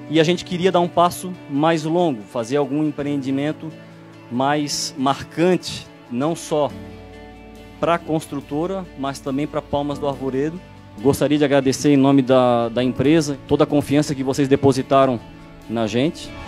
e a gente queria dar um passo mais longo, fazer algum empreendimento mais marcante, não só para a construtora, mas também para Palmas do Arvoredo. Gostaria de agradecer em nome da empresa toda a confiança que vocês depositaram na gente.